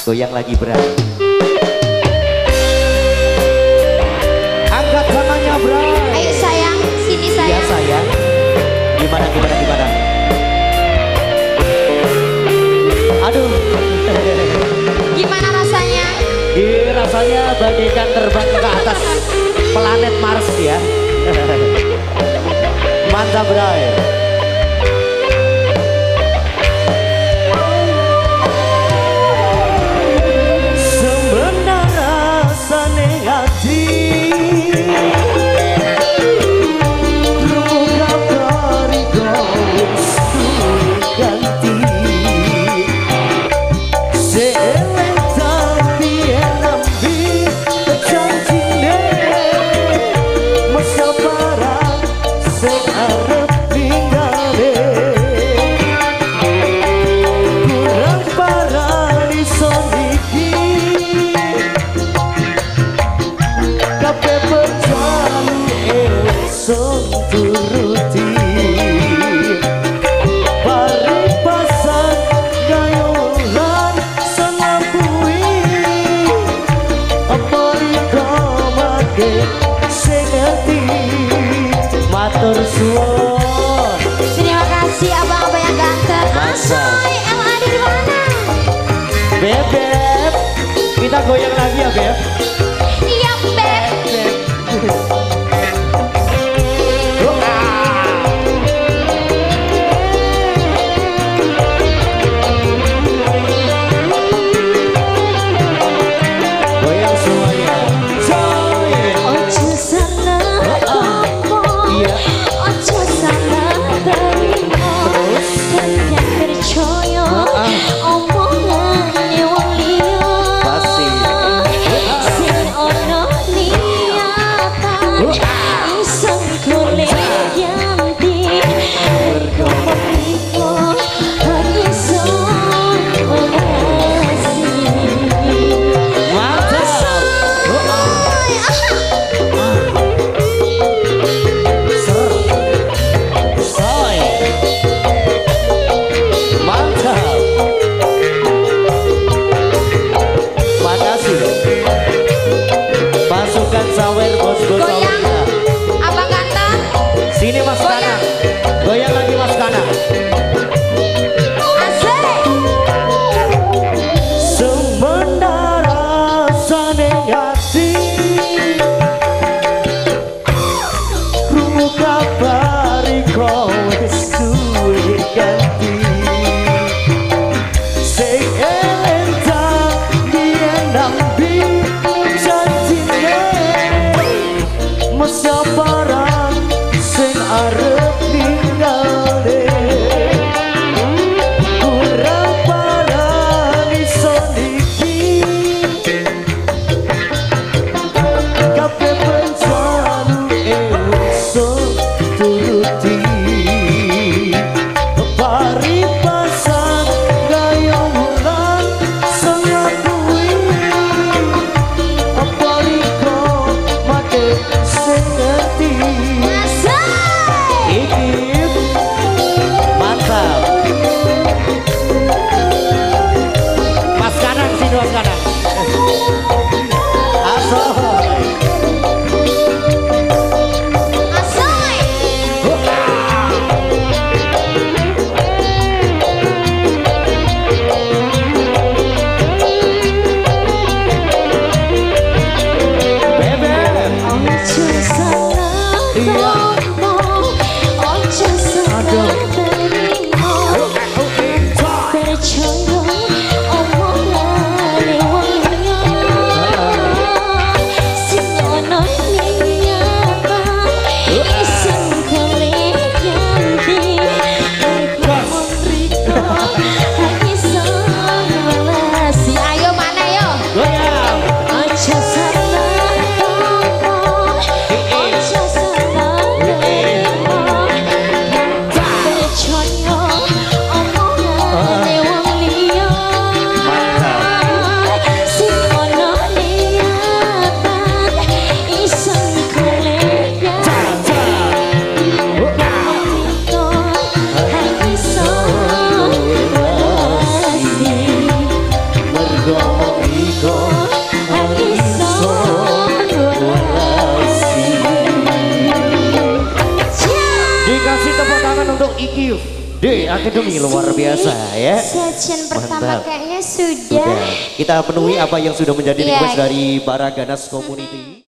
Goyang lagi berat. Angkat tangannya Bray. Ayo sayang, sini sayang. Ya sayang. Gimana? Aduh. Gimana rasanya? Rasanya bagaikan terbang ke atas planet Mars ya. Mantap Bray. Terima kasih abang-abang yang ganteng. Asoy, LA di mana? Beb, kita goyang lagi ya Beb. Iya Beb. Goyang semuanya. Ojo sana komo, ojo sana terima. Jangan percaya omongannya wong liya. Sing ono niatan iseng golek ganti. Mergo mriko harus Pasukan sawer bos-bos. goyang, abang ganteng. Sini Mas Kana. Goyang lagi Mas Kana. Asik. Sementara saneng hati krungu kabari kowe wis duwe ganti. Sing entah yen nambi janjine masa barang sing arep ninggale. Kurang parang iso niki kabeh penjalu iso turuti. Paribasan gaya wulan sengakui apa riko mate sing ngerti. Iki mantap. Mas kanan sini Mas kanan. Asoy. Asoy. kasih tepuk tangan untuk IQ D Academy luar biasa ya. Session pertama Mantap. kayaknya sudah. Kita penuhi apa yang sudah menjadi Iya. request dari Baraganas Community.